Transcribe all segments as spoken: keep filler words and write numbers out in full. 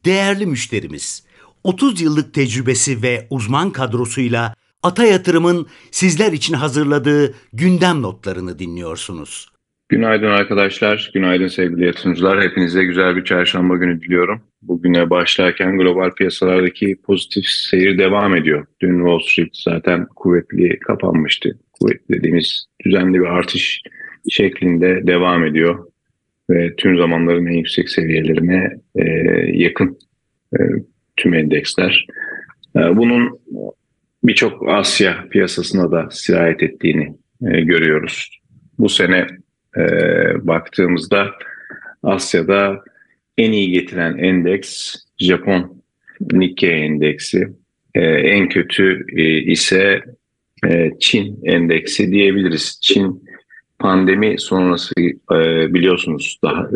Değerli müşterimiz, otuz yıllık tecrübesi ve uzman kadrosuyla Ata Yatırım'ın sizler için hazırladığı gündem notlarını dinliyorsunuz. Günaydın arkadaşlar, günaydın sevgili yatırımcılar. Hepinize güzel bir çarşamba günü diliyorum. Bugüne başlarken global piyasalardaki pozitif seyir devam ediyor. Dün Wall Street zaten kuvvetli kapanmıştı. Kuvvetli dediğimiz düzenli bir artış şeklinde devam ediyor. Ve tüm zamanların en yüksek seviyelerine e, yakın e, tüm endeksler. E, bunun birçok Asya piyasasına da sirayet ettiğini e, görüyoruz. Bu sene e, baktığımızda Asya'da en iyi getiren endeks Japon Nikkei endeksi. E, en kötü e, ise e, Çin endeksi diyebiliriz. Çin pandemi sonrası e, biliyorsunuz daha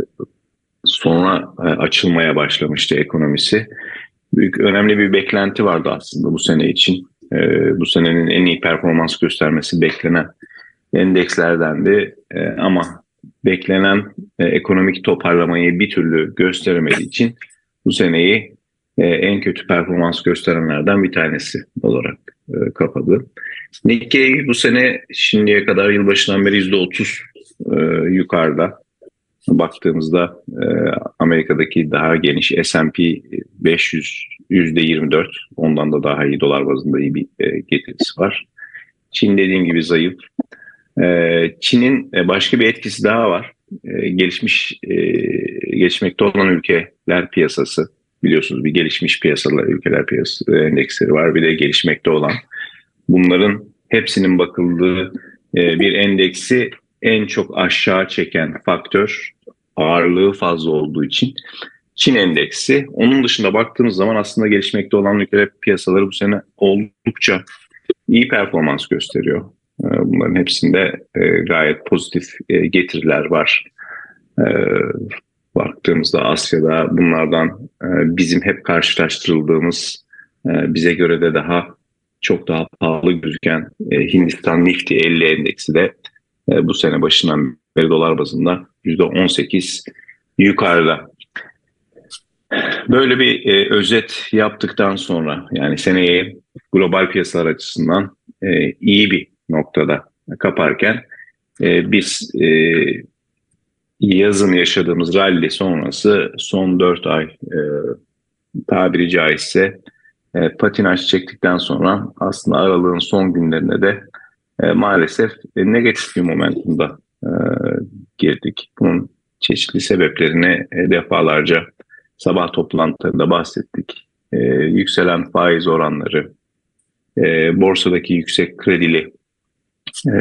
sonra e, açılmaya başlamıştı ekonomisi. Büyük önemli bir beklenti vardı aslında bu sene için. E, bu senenin en iyi performans göstermesi beklenen endekslerdendi. E, ama beklenen e, ekonomik toparlamayı bir türlü gösteremediği için bu seneyi e, en kötü performans gösterenlerden bir tanesi olarak e, kapadı. Nikkei bu sene şimdiye kadar yılbaşından beri yüzde otuz e, yukarıda. Baktığımızda e, Amerika'daki daha geniş S and P beş yüz yüzde yirmi dört, ondan da daha iyi, dolar bazında iyi bir e, getirisi var. Çin dediğim gibi zayıf. E, Çin'in e, başka bir etkisi daha var. E, gelişmiş e, gelişmekte olan ülkeler piyasası, biliyorsunuz bir gelişmiş piyasalar ülkeler piyasası endeksleri var, bir de gelişmekte olan. Bunların hepsinin bakıldığı e, bir endeksi en çok aşağı çeken faktör, ağırlığı fazla olduğu için Çin endeksi. Onun dışında baktığımız zaman aslında gelişmekte olan ülkeler piyasaları bu sene oldukça iyi performans gösteriyor. Bunların hepsinde gayet pozitif getiriler var. Baktığımızda Asya'da bunlardan bizim hep karşılaştırıldığımız, bize göre de daha çok daha pahalı gözüken Hindistan Nifty elli endeksi de bu sene başından beri dolar bazında yüzde on sekiz yukarıda. Böyle bir e, özet yaptıktan sonra, yani seneye global piyasalar açısından e, iyi bir noktada kaparken e, biz e, yazın yaşadığımız rally sonrası son dört ay e, tabiri caizse e, patinaj çektikten sonra aslında aralığın son günlerinde de e, maalesef e, negatif bir momentumda e, girdik. Bunun çeşitli sebeplerini e, defalarca sabah toplantılarında bahsettik. E, yükselen faiz oranları, e, borsadaki yüksek kredili e,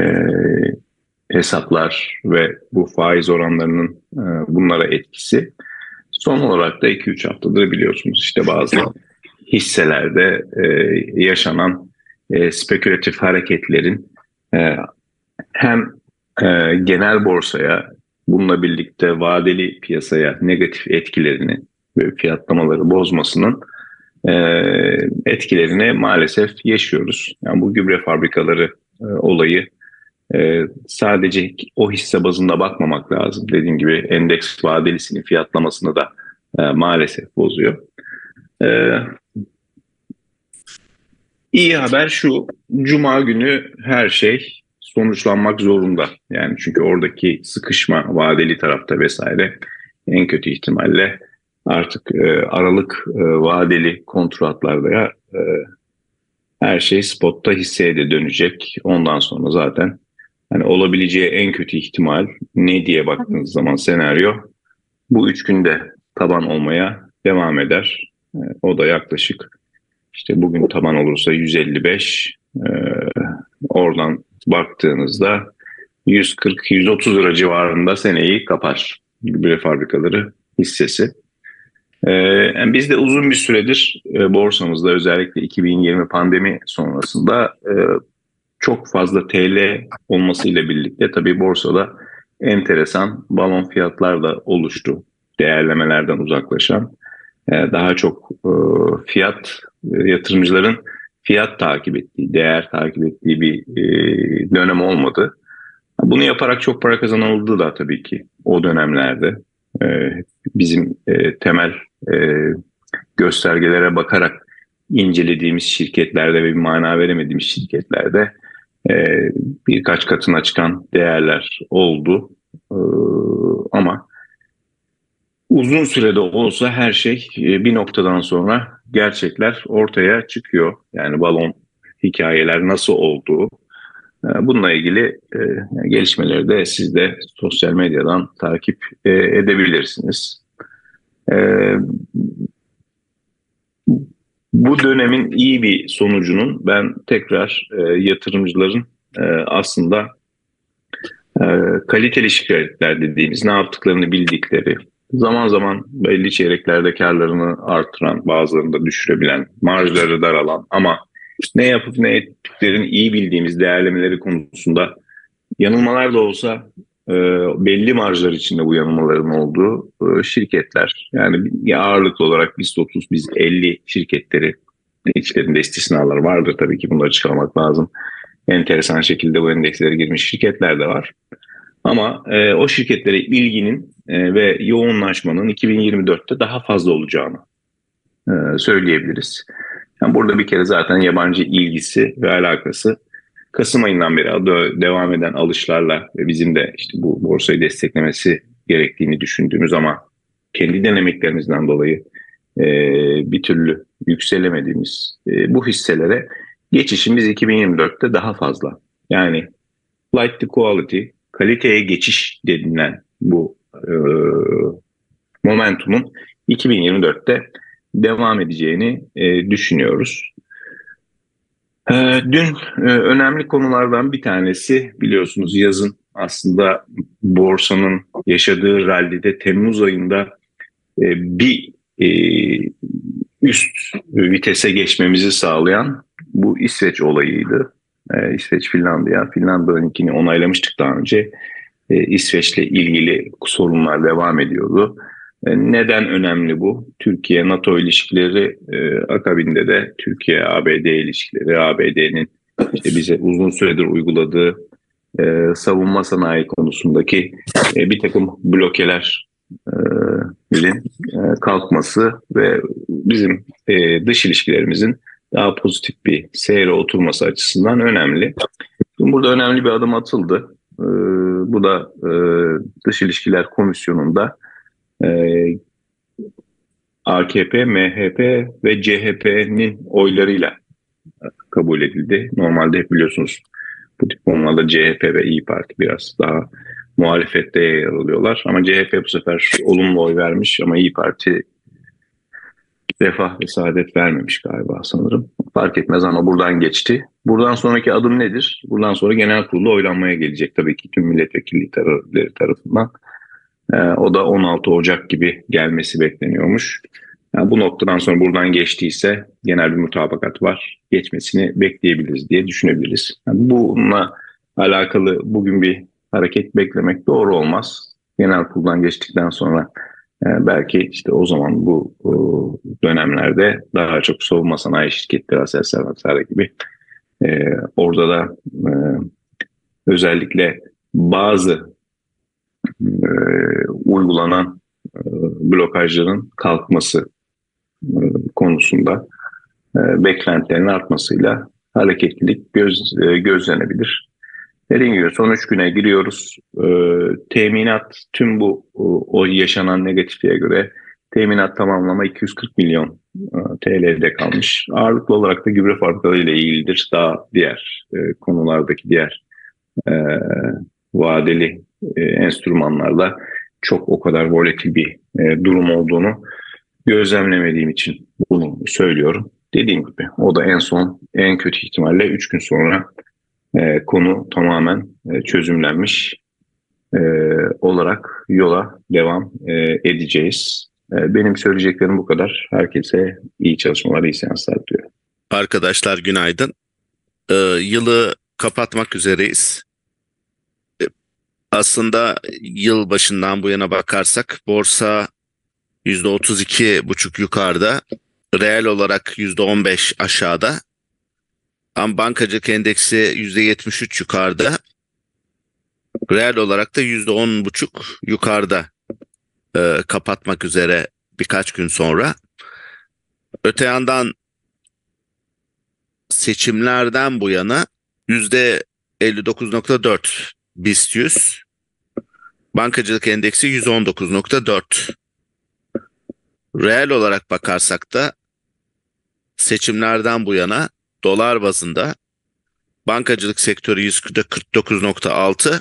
hesaplar ve bu faiz oranlarının e, bunlara etkisi. Son olarak da iki üç haftadır biliyorsunuz işte bazı hisselerde e, yaşanan e, spekülatif hareketlerin e, hem e, genel borsaya, bununla birlikte vadeli piyasaya negatif etkilerini ve fiyatlamaları bozmasının e, etkilerini maalesef yaşıyoruz. Yani bu gübre fabrikaları e, olayı e, sadece o hisse bazında bakmamak lazım. Dediğim gibi endeks vadelisinin fiyatlamasını da e, maalesef bozuyor. E, iyi haber şu: Cuma günü her şey sonuçlanmak zorunda. Yani çünkü oradaki sıkışma vadeli tarafta vesaire en kötü ihtimalle artık e, Aralık e, vadeli kontratlarda ya e, her şey spotta hisseye de dönecek. Ondan sonra zaten hani olabileceği en kötü ihtimal ne diye baktığınız zaman senaryo bu üç günde taban olmaya devam eder. E, o da yaklaşık işte bugün taban olursa yüz elli beş, e, oradan baktığınızda yüz kırk yüz otuz lira civarında seneyi kapar gübre fabrikaları hissesi. Ee, yani biz de uzun bir süredir e, borsamızda, özellikle iki bin yirmi pandemi sonrasında e, çok fazla T L olmasıyla birlikte tabii borsada enteresan balon fiyatlar da oluştu. Değerlemelerden uzaklaşan, e, daha çok e, fiyat e, yatırımcıların fiyat takip ettiği, değer takip ettiği bir e, dönem olmadı. Bunu yaparak çok para kazanıldı da tabii ki o dönemlerde. E, bizim e, temel e, göstergelere bakarak incelediğimiz şirketlerde ve bir mana veremediğimiz şirketlerde e, birkaç katına çıkan değerler oldu. E, ama uzun sürede olsa her şey e, bir noktadan sonra gerçekler ortaya çıkıyor. Yani balon hikayeler nasıl olduğu. E, bununla ilgili e, gelişmeleri de siz de sosyal medyadan takip e, edebilirsiniz. E, Bu dönemin iyi bir sonucunun ben tekrar e, yatırımcıların e, aslında e, kaliteli şirketler dediğimiz, ne yaptıklarını bildikleri, zaman zaman belli çeyreklerde karlarını artıran, bazılarını da düşürebilen, marjları daralan ama ne yapıp ne ettiklerini iyi bildiğimiz değerlemeleri konusunda yanılmalar da olsa e, belli marjlar içinde bu yanılmaların olduğu e, şirketler. Yani ya ağırlıklı olarak BIST otuz, BIST elli şirketleri, içlerinde istisnalar vardır tabii ki, bunları çıkarmak lazım. Enteresan şekilde bu endekslere girmiş şirketler de var. Ama e, o şirketlere ilginin e, ve yoğunlaşmanın iki bin yirmi dörtte daha fazla olacağını e, söyleyebiliriz. Yani burada bir kere zaten yabancı ilgisi ve alakası Kasım ayından beri devam eden alışlarla ve bizim de işte bu borsayı desteklemesi gerektiğini düşündüğümüz ama kendi dinamiklerimizden dolayı e, bir türlü yükselemediğimiz e, bu hisselere geçişimiz iki bin yirmi dörtte daha fazla. Yani flight to quality, kaliteye geçiş denilen bu e, momentumun iki bin yirmi dörtte devam edeceğini e, düşünüyoruz. E, dün e, önemli konulardan bir tanesi, biliyorsunuz yazın aslında borsanın yaşadığı rallide Temmuz ayında e, bir e, üst vitese geçmemizi sağlayan bu İsveç olayıydı. E, İsveç Finlandiya, Finlandiya'nınkini onaylamıştık daha önce. E, İsveç'le ilgili sorunlar devam ediyordu. E, neden önemli bu? Türkiye-NATO ilişkileri, e, akabinde de Türkiye-A B D ilişkileri, A B D'nin işte bize uzun süredir uyguladığı e, savunma sanayi konusundaki e, bir takım blokeler e, kalkması ve bizim e, dış ilişkilerimizin daha pozitif bir seyre oturması açısından önemli. Şimdi burada önemli bir adım atıldı. E, bu da e, Dış İlişkiler Komisyonu'nda e, A K P, M H P ve C H P'nin oylarıyla kabul edildi. Normalde hep biliyorsunuz bu tip konularda C H P ve İyi Parti biraz daha muhalefette yer alıyorlar. Ama C H P bu sefer olumlu oy vermiş ama İyi Parti Refah ve Saadet vermemiş galiba sanırım. Fark etmez ama buradan geçti. Buradan sonraki adım nedir? Buradan sonra genel kurulu oylanmaya gelecek tabii ki tüm milletvekilleri tarafından. Ee, o da on altı Ocak gibi gelmesi bekleniyormuş. Yani bu noktadan sonra buradan geçtiyse genel bir mutabakat var. Geçmesini bekleyebiliriz diye düşünebiliriz. Yani bununla alakalı bugün bir hareket beklemek doğru olmaz. Genel kuruldan geçtikten sonra e, belki işte o zaman bu o dönemlerde daha çok savunma sanayi şirketleri, Aselsan vesaire gibi e, orada da e, özellikle bazı e, uygulanan e, blokajların kalkması e, konusunda e, beklentilerin artmasıyla hareketlilik göz, e, gözlenebilir. Dediğim gibi son üç güne giriyoruz. E, teminat tüm bu o, o yaşanan negatifliğe göre teminat tamamlama iki yüz kırk milyon e, T L'de kalmış. Ağırlıklı olarak da gübre fabrikaları ile ilgilidir. Daha diğer e, konulardaki diğer e, vadeli e, enstrümanlarda çok o kadar volatil bir e, durum olduğunu gözlemlemediğim için bunu söylüyorum. Dediğim gibi o da en son en kötü ihtimalle üç gün sonra e, konu tamamen e, çözümlenmiş e, olarak yola devam e, edeceğiz. E, benim söyleyeceklerim bu kadar. Herkese iyi çalışmalar, iyi seanslar diliyorum. Arkadaşlar günaydın. Ee, yılı kapatmak üzereyiz. Ee, aslında yıl başından bu yana bakarsak borsa yüzde otuz iki buçuk yukarıda, reel olarak yüzde on beş aşağıda. Ama bankacılık endeksi yüzde yetmiş üç yukarıda, reel olarak da yüzde on buçuk yukarıda e, kapatmak üzere birkaç gün sonra. Öte yandan seçimlerden bu yana yüzde elli dokuz nokta dört BIST yüz, bankacılık endeksi yüz on dokuz nokta dört. Reel olarak bakarsak da seçimlerden bu yana dolar bazında bankacılık sektörü yüzde kırk dokuz nokta altı,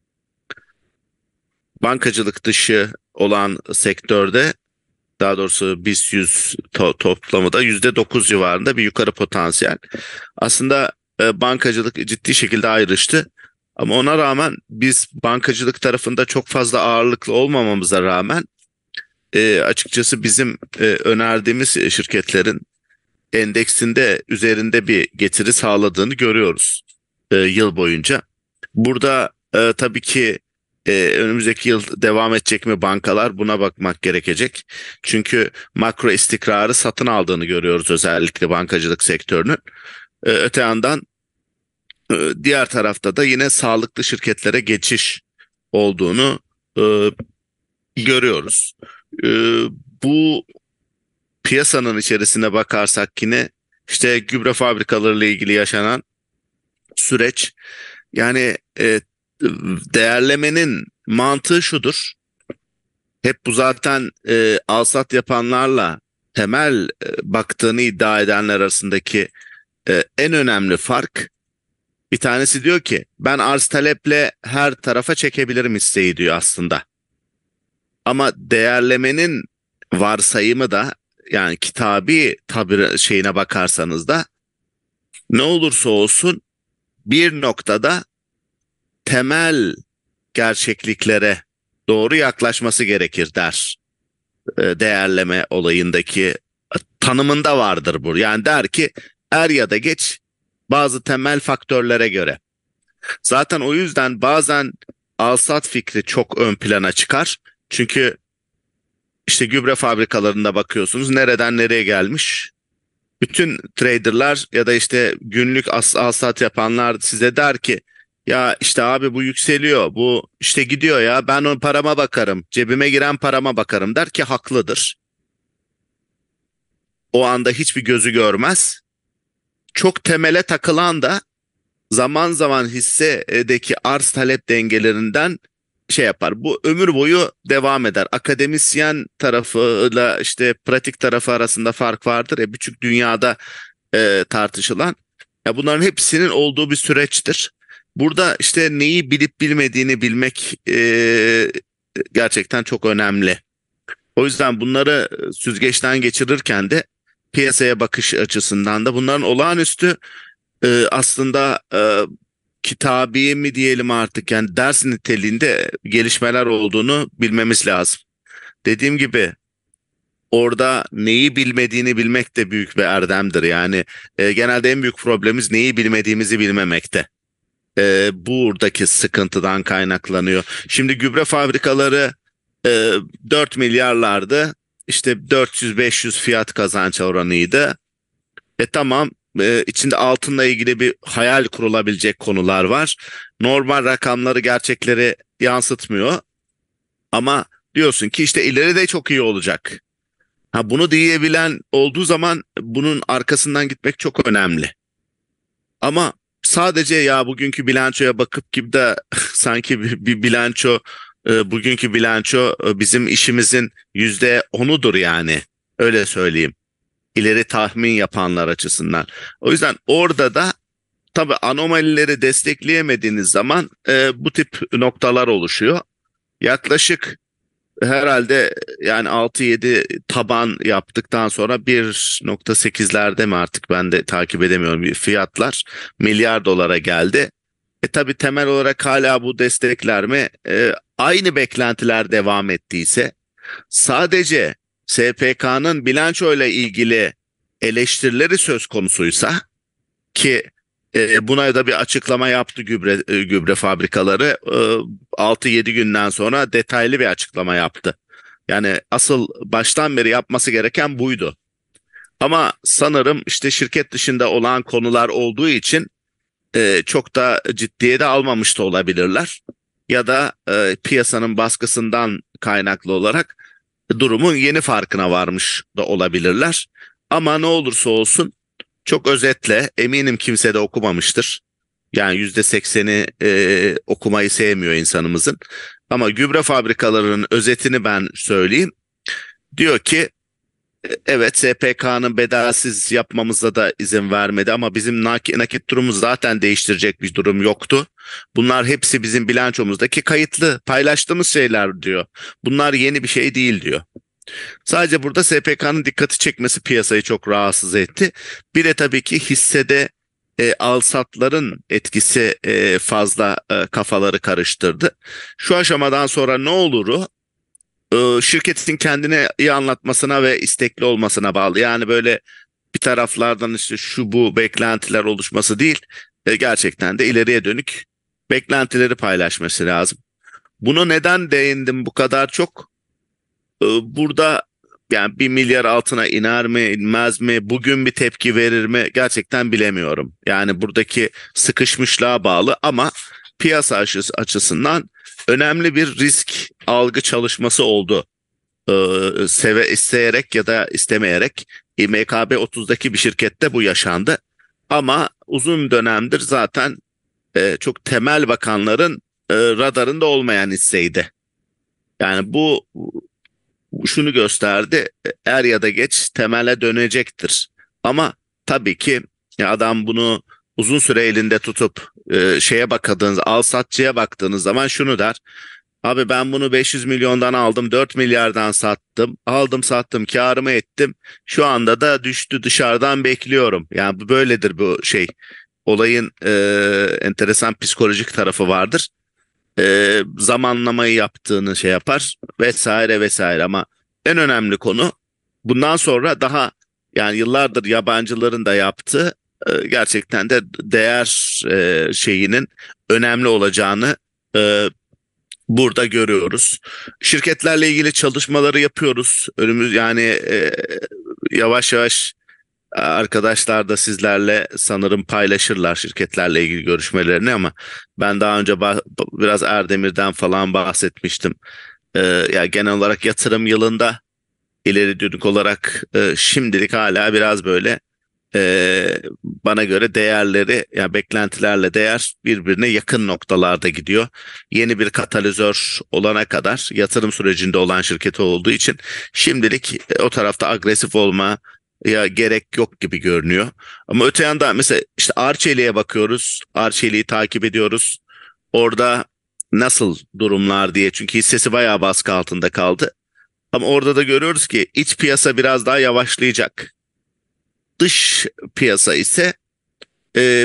bankacılık dışı olan sektörde, daha doğrusu BIST yüz to toplamı da yüzde dokuz civarında bir yukarı potansiyel. Aslında e, bankacılık ciddi şekilde ayrıştı. Ama ona rağmen biz bankacılık tarafında çok fazla ağırlıklı olmamamıza rağmen e, açıkçası bizim e, önerdiğimiz şirketlerin endeksinde üzerinde bir getiri sağladığını görüyoruz e, yıl boyunca. Burada e, tabii ki e, önümüzdeki yıl devam edecek mi bankalar, buna bakmak gerekecek. Çünkü makro istikrarı satın aldığını görüyoruz özellikle bankacılık sektörünün. E, öte yandan e, diğer tarafta da yine sağlıklı şirketlere geçiş olduğunu e, görüyoruz. E, bu piyasanın içerisine bakarsak yine işte gübre fabrikalarıyla ilgili yaşanan süreç, yani e, değerlemenin mantığı şudur. Hep bu zaten e, alsat yapanlarla temel e, baktığını iddia edenler arasındaki e, en önemli fark, bir tanesi diyor ki ben arz taleple her tarafa çekebilirim hisseyi diyor aslında. Ama değerlemenin varsayımı da, yani kitabi tabir şeyine bakarsanız da, ne olursa olsun bir noktada temel gerçekliklere doğru yaklaşması gerekir der. E, değerleme olayındaki tanımında vardır bu. Yani der ki er ya da geç bazı temel faktörlere göre. Zaten o yüzden bazen alsat fikri çok ön plana çıkar. Çünkü işte gübre fabrikalarında bakıyorsunuz nereden nereye gelmiş. Bütün traderlar ya da işte günlük as alsat yapanlar size der ki ya işte abi bu yükseliyor, bu işte gidiyor, ya ben o parama bakarım, cebime giren parama bakarım der ki haklıdır. O anda hiçbir gözü görmez. Çok temele takılan da zaman zaman hissedeki arz talep dengelerinden şey yapar. Bu ömür boyu devam eder. Akademisyen tarafıyla işte pratik tarafı arasında fark vardır ya, bütün dünyada e, tartışılan. Ya bunların hepsinin olduğu bir süreçtir. Burada işte neyi bilip bilmediğini bilmek e, gerçekten çok önemli. O yüzden bunları süzgeçten geçirirken de piyasaya bakış açısından da bunların olağanüstü e, aslında e, kitabi mi diyelim artık, yani ders niteliğinde gelişmeler olduğunu bilmemiz lazım. Dediğim gibi orada neyi bilmediğini bilmek de büyük bir erdemdir. Yani e, genelde en büyük problemimiz neyi bilmediğimizi bilmemekte. E, buradaki sıkıntıdan kaynaklanıyor. Şimdi gübre fabrikaları e, dört milyarlardı. İşte dört yüz beş yüz fiyat kazanç oranıydı. E tamam, e, içinde altınla ilgili bir hayal kurulabilecek konular var. Normal rakamları, gerçekleri yansıtmıyor. Ama diyorsun ki işte ileride çok iyi olacak. Ha, bunu diyebilen olduğu zaman bunun arkasından gitmek çok önemli. Ama sadece ya bugünkü bilançoya bakıp gibi de sanki bir, bir bilanço, e, bugünkü bilanço e, bizim işimizin yüzde onudur yani. Öyle söyleyeyim. İleri tahmin yapanlar açısından. O yüzden orada da tabii anomalileri destekleyemediğiniz zaman e, bu tip noktalar oluşuyor. Yaklaşık herhalde yani altı yedi taban yaptıktan sonra bir nokta sekizlerde mi artık, ben de takip edemiyorum, fiyatlar milyar dolara geldi. E tabii temel olarak hala bu destekler mi? E, aynı beklentiler devam ettiyse, sadece S P K'nın bilançoyla ilgili eleştirileri söz konusuysa, ki e, buna da bir açıklama yaptı gübre e, gübre fabrikaları, e, altı yedi günden sonra detaylı bir açıklama yaptı. Yani asıl baştan beri yapması gereken buydu. Ama sanırım işte şirket dışında olan konular olduğu için e, çok da ciddiye de almamış da olabilirler. Ya da e, piyasanın baskısından kaynaklı olarak durumun yeni farkına varmış da olabilirler. Ama ne olursa olsun çok özetle, eminim kimse de okumamıştır. Yani yüzde sekseni e, okumayı sevmiyor insanımızın. Ama gübre fabrikalarının özetini ben söyleyeyim. Diyor ki evet, S P K'nın bedelsiz yapmamıza da izin vermedi ama bizim nakit, nakit durumumuz zaten değiştirecek bir durum yoktu. Bunlar hepsi bizim bilançomuzdaki kayıtlı, paylaştığımız şeyler diyor. Bunlar yeni bir şey değil diyor. Sadece burada S P K'nın dikkati çekmesi piyasayı çok rahatsız etti. Bir de tabii ki hissede e, alsatların etkisi e, fazla e, kafaları karıştırdı. Şu aşamadan sonra ne oluru e, şirketin kendine iyi anlatmasına ve istekli olmasına bağlı. Yani böyle bir taraflardan işte şu bu beklentiler oluşması değil, e, gerçekten de ileriye dönük beklentileri paylaşması lazım. Bunu neden değindim bu kadar çok? E, burada yani bir milyar altına iner mi, inmez mi, bugün bir tepki verir mi, gerçekten bilemiyorum. Yani buradaki sıkışmışlığa bağlı ama piyasa açısından önemli bir risk algı çalışması oldu. Ee, seve, isteyerek ya da istemeyerek M K B otuzdaki bir şirkette bu yaşandı. Ama uzun dönemdir zaten e, çok temel bakanların e, radarında olmayan hisseydi. Yani bu şunu gösterdi, er ya da geç temele dönecektir. Ama tabii ki ya adam bunu uzun süre elinde tutup e, şeye bakadığınız, al satçıya baktığınız zaman şunu der. Abi ben bunu beş yüz milyondan aldım, dört milyardan sattım, aldım sattım, kârımı ettim. Şu anda da düştü, dışarıdan bekliyorum. Yani bu böyledir bu şey. Olayın e, enteresan psikolojik tarafı vardır. E, zamanlamayı yaptığını şey yapar vesaire vesaire, ama en önemli konu bundan sonra daha, yani yıllardır yabancıların da yaptığı e, gerçekten de değer e, şeyinin önemli olacağını e, burada görüyoruz. Şirketlerle ilgili çalışmaları yapıyoruz. Önümüz yani e, yavaş yavaş arkadaşlar da sizlerle sanırım paylaşırlar şirketlerle ilgili görüşmelerini, ama ben daha önce bah- biraz Erdemir'den falan bahsetmiştim. E, ya genel olarak yatırım yılında ileri dönük olarak e, şimdilik hala biraz böyle e, bana göre değerleri, yani beklentilerle değer birbirine yakın noktalarda gidiyor. Yeni bir katalizör olana kadar yatırım sürecinde olan şirket olduğu için şimdilik e, o tarafta agresif olma ya gerek yok gibi görünüyor. Ama öte yandan mesela işte Arçelik'e bakıyoruz. Arçelik'i takip ediyoruz. Orada nasıl durumlar diye, çünkü hissesi bayağı baskı altında kaldı. Ama orada da görüyoruz ki iç piyasa biraz daha yavaşlayacak. Dış piyasa ise e,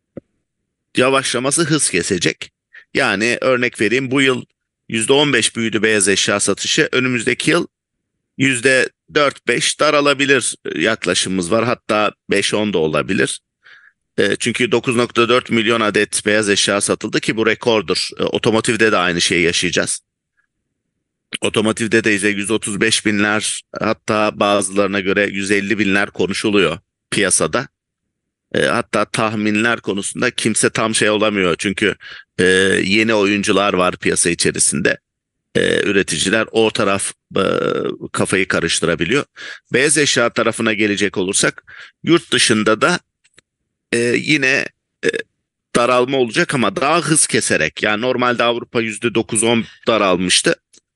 yavaşlaması hız kesecek. Yani örnek vereyim, bu yıl yüzde on beş büyüdü beyaz eşya satışı. Önümüzdeki yıl yüzde dört beş daralabilir yaklaşımımız var. Hatta beş on da olabilir. E, çünkü dokuz nokta dört milyon adet beyaz eşya satıldı ki bu rekordur. E, otomotivde de aynı şeyi yaşayacağız. Otomotivde de ise yüz otuz beş binler, hatta bazılarına göre yüz elli binler konuşuluyor piyasada. E, hatta tahminler konusunda kimse tam şey olamıyor. Çünkü e, yeni oyuncular var piyasa içerisinde. E, üreticiler o taraf e, kafayı karıştırabiliyor. Beyaz eşya tarafına gelecek olursak yurt dışında da e, yine e, daralma olacak ama daha hız keserek. Yani normalde Avrupa yüzde dokuz on daralmıştı.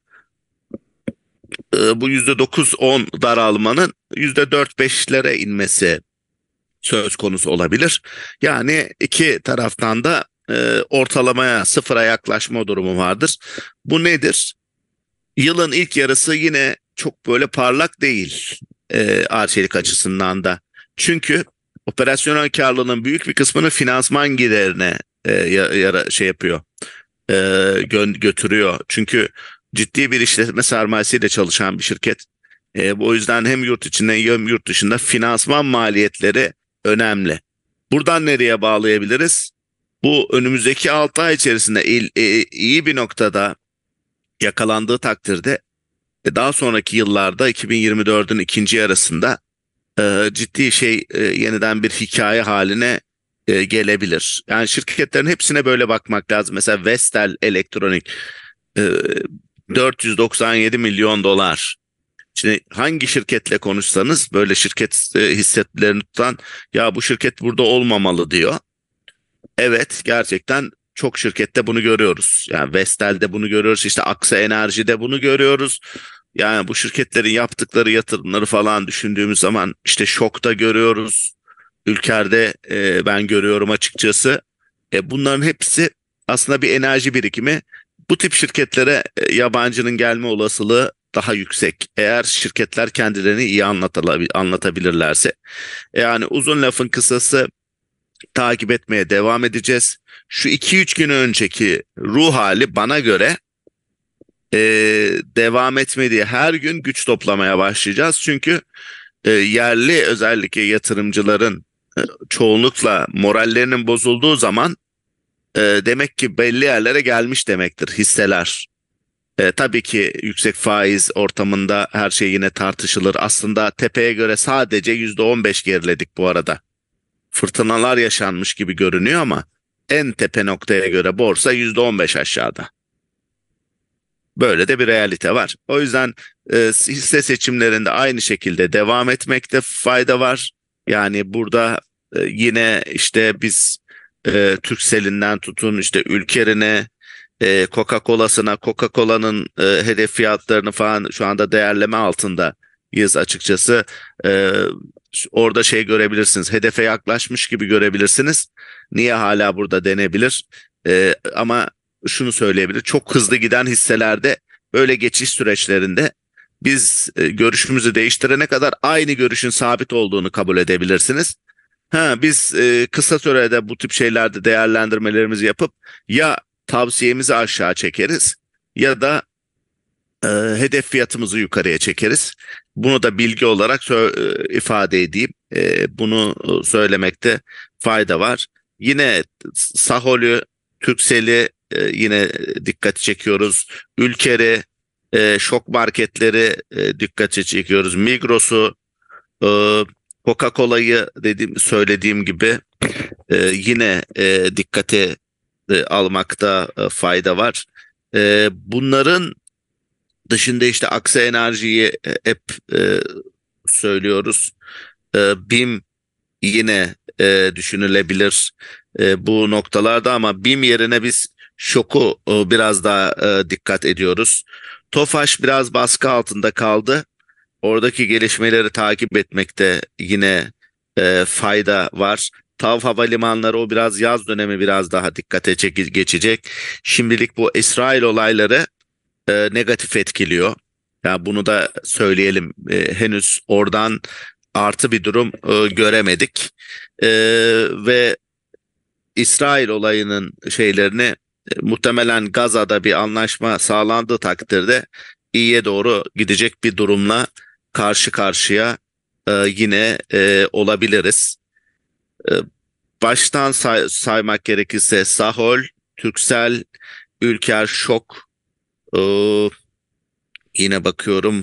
E, bu yüzde dokuz on daralmanın yüzde dört beşlere inmesi söz konusu olabilir. Yani iki taraftan da e, ortalamaya, sıfıra yaklaşma durumu vardır. Bu nedir? Yılın ilk yarısı yine çok böyle parlak değil e, Arçelik açısından da. Çünkü operasyonel karlılığının büyük bir kısmını finansman giderine e, yara, şey yapıyor, e, gö götürüyor. Çünkü ciddi bir işletme sermayesiyle çalışan bir şirket. E, o yüzden hem yurt içinde hem yurt dışında finansman maliyetleri önemli. Buradan nereye bağlayabiliriz? Bu önümüzdeki altı ay içerisinde il, e, iyi bir noktada yakalandığı takdirde e, daha sonraki yıllarda iki bin yirmi dördün ikinci yarısında e, ciddi şey e, yeniden bir hikaye haline e, gelebilir. Yani şirketlerin hepsine böyle bakmak lazım. Mesela Vestel Elektronik e, dört yüz doksan yedi milyon dolar. Şimdi hangi şirketle konuşsanız böyle şirket e, hissetlerini tutan ya bu şirket burada olmamalı diyor. Evet, gerçekten çok şirkette bunu görüyoruz. Yani Vestel'de bunu görüyoruz, işte Aksa Enerji'de bunu görüyoruz. Yani bu şirketlerin yaptıkları yatırımları falan düşündüğümüz zaman işte Şok'ta görüyoruz. Ülker'de e, ben görüyorum açıkçası. E, bunların hepsi aslında bir enerji birikimi. Bu tip şirketlere e, yabancının gelme olasılığı daha yüksek. Eğer şirketler kendilerini iyi anlatabil- anlatabilirlerse. Yani uzun lafın kısası, takip etmeye devam edeceğiz. Şu iki üç gün önceki ruh hali bana göre e, devam etmediği her gün güç toplamaya başlayacağız. Çünkü e, yerli özellikle yatırımcıların e, çoğunlukla morallerinin bozulduğu zaman e, demek ki belli yerlere gelmiş demektir hisseler. E, tabii ki yüksek faiz ortamında her şey yine tartışılır. Aslında tepeye göre sadece yüzde on beş geriledik bu arada. Fırtınalar yaşanmış gibi görünüyor ama en tepe noktaya göre borsa yüzde on beş aşağıda. Böyle de bir realite var. O yüzden e, hisse seçimlerinde aynı şekilde devam etmekte fayda var. Yani burada e, yine işte biz e, Turkcell'inden tutun işte Ülker'ine, e, Coca-Cola'sına, Coca-Cola'nın e, hedef fiyatlarını falan şu anda değerleme altındayız açıkçası. E, Orada şey görebilirsiniz, hedefe yaklaşmış gibi görebilirsiniz. Niye hala burada denebilir? E, ama şunu söyleyebilir. Çok hızlı giden hisselerde böyle geçiş süreçlerinde biz e, görüşümüzü değiştirene kadar aynı görüşün sabit olduğunu kabul edebilirsiniz. Ha, biz e, kısa sürede bu tip şeylerde değerlendirmelerimizi yapıp ya tavsiyemizi aşağı çekeriz ya da e, hedef fiyatımızı yukarıya çekeriz. Bunu da bilgi olarak sö- e, ifade edeyim. E, bunu e, söylemekte fayda var. Yine Sahol'ü, Turkcell'i e, yine dikkati çekiyoruz. Ülker'i, e, şok marketleri e, dikkati çekiyoruz. Migros'u, e, Coca-Cola'yı dediğim söylediğim gibi e, yine e, dikkate e, almakta e, fayda var. E, bunların dışında işte Aksa Enerji'yi e, hep e, söylüyoruz. E, BİM yine e, düşünülebilir e, bu noktalarda ama BİM yerine biz Şok'u e, biraz daha e, dikkat ediyoruz. Tofaş biraz baskı altında kaldı. Oradaki gelişmeleri takip etmekte yine e, fayda var. TAV havalimanları o biraz yaz dönemi biraz daha dikkate çeki- geçecek. Şimdilik bu İsrail olayları e, negatif etkiliyor. Yani bunu da söyleyelim. E, henüz oradan artı bir durum e, göremedik. E, ve İsrail olayının şeylerini e, muhtemelen Gaza'da bir anlaşma sağlandığı takdirde iyiye doğru gidecek bir durumla karşı karşıya e, yine e, olabiliriz. E, Baştan say- saymak gerekirse Sahol, Turkcell, Ülker, Şok, e, yine bakıyorum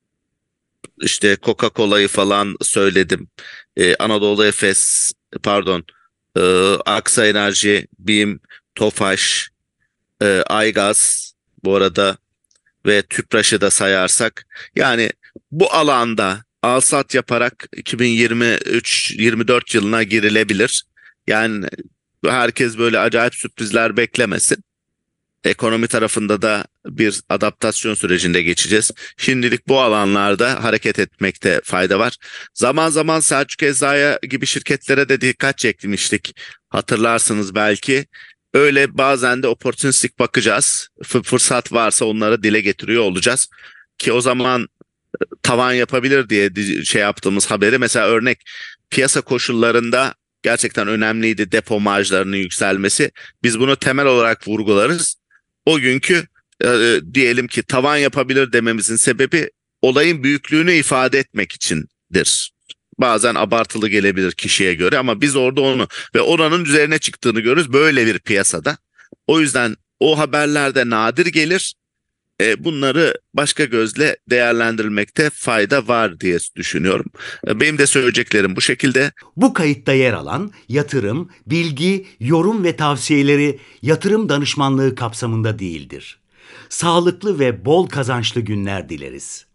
işte Coca-Cola'yı falan söyledim. E, Anadolu Efes, pardon, e, Aksa Enerji, BİM, Tofaş, e, Aygaz bu arada ve Tüpraş'ı da sayarsak yani bu alanda alsat yaparak iki bin yirmi üç yirmi dört yılına girilebilir. Yani herkes böyle acayip sürprizler beklemesin. Ekonomi tarafında da bir adaptasyon sürecinde geçeceğiz. Şimdilik bu alanlarda hareket etmekte fayda var. Zaman zaman Selçuk Ecza'ya gibi şirketlere de dikkat çekmiştik. Hatırlarsınız belki. Öyle bazen de opportunistik bakacağız. F- fırsat varsa onları dile getiriyor olacağız. Ki o zaman tavan yapabilir diye di- şey yaptığımız haberi mesela örnek piyasa koşullarında gerçekten önemliydi depo marjlarının yükselmesi. Biz bunu temel olarak vurgularız. O günkü e, diyelim ki tavan yapabilir dememizin sebebi olayın büyüklüğünü ifade etmek içindir. Bazen abartılı gelebilir kişiye göre ama biz orada onu ve oranın üzerine çıktığını görürüz böyle bir piyasada. O yüzden o haberlerde nadir gelir. E, bunları başka gözle değerlendirmekte fayda var diye düşünüyorum. E, Benim de söyleyeceklerim bu şekilde. Bu kayıtta yer alan yatırım, bilgi, yorum ve tavsiyeleri yatırım danışmanlığı kapsamında değildir. Sağlıklı ve bol kazançlı günler dileriz.